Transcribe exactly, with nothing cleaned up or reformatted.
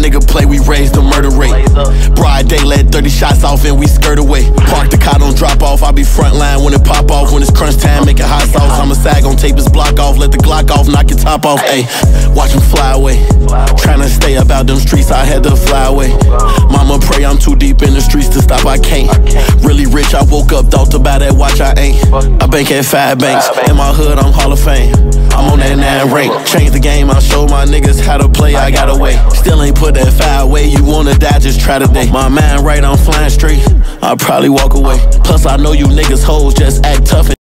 nigga play, we raise the murder rate. Broad day, let thirty shots off and we skirt away. Park the car, don't drop off, I be front line when it pop off. When it's crunch time, make it hot sauce. I'ma sag on tape his block off, let the Glock off, knock your top off. Ayy, watch him fly away. Tryna stay about them streets, I had to fly away. Mama pray I'm too deep in the streets to stop, I can't. Really rich, I woke up, thought to buy that watch, I ain't. I bank at five banks, in my hood I'm Hall of Fame. I'm on that nine rank, change the game, I'll show my niggas how to play, I got away. Still ain't put that fire away, you wanna die, just try today. My mind right, I'm flying straight, I'll probably walk away. Plus I know you niggas hoes, just act tough and